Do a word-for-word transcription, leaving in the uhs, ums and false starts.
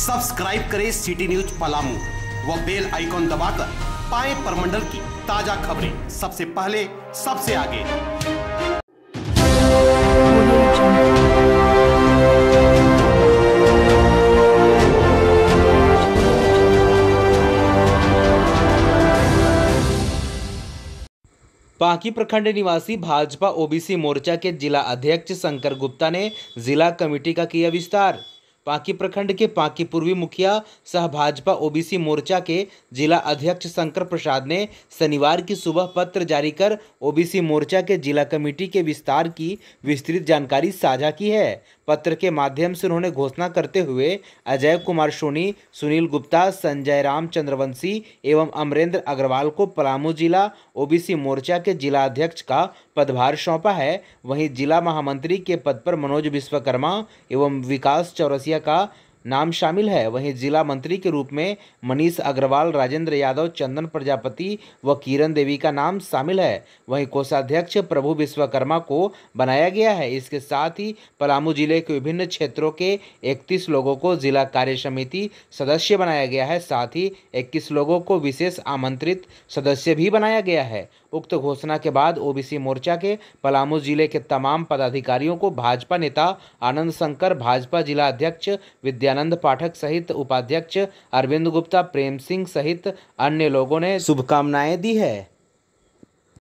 Subscribe करें city news Palamu व bell icon दबाकर पाएं परमंडल की ताजा खबरें सबसे पहले सबसे आगे। पांकी प्रखंड निवासी भाजपा ओबीसी मोर्चा के जिला अध्यक्ष शंकर गुप्ता ने जिला कमेटी का किया विस्तार। पांकी प्रखंड के पांकी पूर्वी मुखिया सह भाजपा ओबीसी मोर्चा के जिला अध्यक्ष शंकर प्रसाद ने शनिवार की सुबह पत्र जारी कर ओबीसी मोर्चा के जिला कमेटी के विस्तार की विस्तृत जानकारी साझा की है। पत्र के माध्यम से उन्होंने घोषणा करते हुए अजय कुमार सोनी, सुनील गुप्ता, संजय राम चंद्रवंशी एवं अमरेंद्र अग्रवाल को पलामू जिला ओबीसी मोर्चा के जिला अध्यक्ष का पदभार सौंपा है। वहीं जिला महामंत्री के पद पर मनोज विश्वकर्मा एवं विकास चौरसिया का नाम शामिल है। वहीं जिला मंत्री के रूप में मनीष अग्रवाल, राजेंद्र यादव, चंदन प्रजापति व किरण देवी का नाम शामिल है। वहीं कोषाध्यक्ष प्रभु विश्वकर्मा को बनाया गया है। इसके साथ ही पलामू जिले के विभिन्न क्षेत्रों के इकतीस लोगों को जिला कार्य समिति सदस्य बनाया गया है। साथ ही इक्कीस लोगों को विशेष आमंत्रित सदस्य भी बनाया गया है। उक्त घोषणा के बाद ओबीसी मोर्चा के पलामू जिले के तमाम पदाधिकारियों को भाजपा नेता आनंद शंकर, भाजपा जिला अध्यक्ष विद्यानंद पाठक सहित उपाध्यक्ष अरविंद गुप्ता, प्रेम सिंह सहित अन्य लोगों ने शुभकामनाएं दी है।